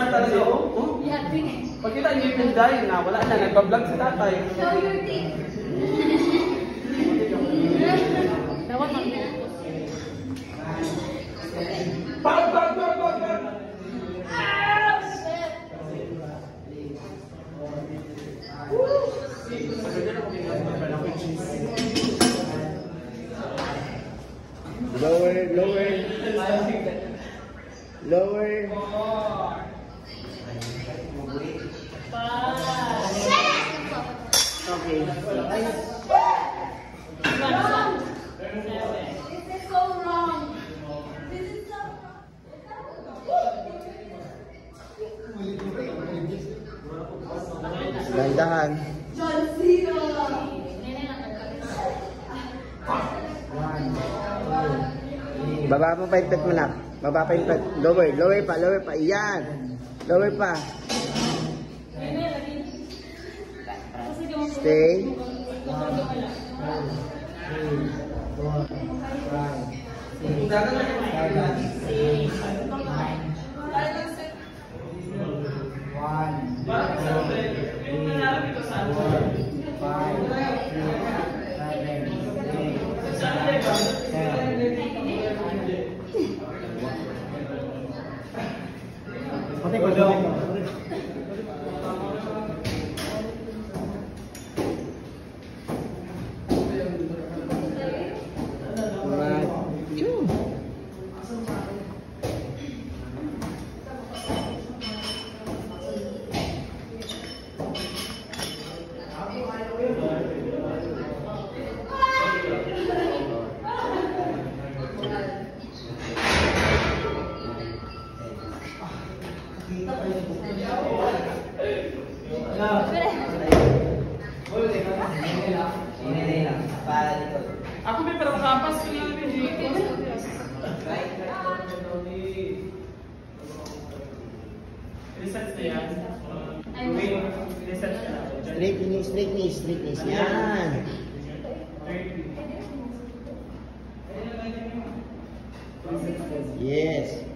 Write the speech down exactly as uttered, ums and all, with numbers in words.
talaga, oh. Oh. Yeah, big. Pagkita niyo yung dahil na, wala na, nagpa-vlog si tatay. Show your teeth. Dapat mag-focus. Bag, bag, bag, bag, bag! Lower, lower. Lower. Okay. Wrong. This is so wrong. This is so wrong. Dandahan. John Cena. Baba mo pa yung pet mo na. Baba pa yung pet. Lower, lower pa, lower pa. Iyan. Lower pa. Stay. Aku may parang kapas ko lang dito. Reset na yan. Reset na. Straight knees, straight knees, straight knees. Yan. Yes.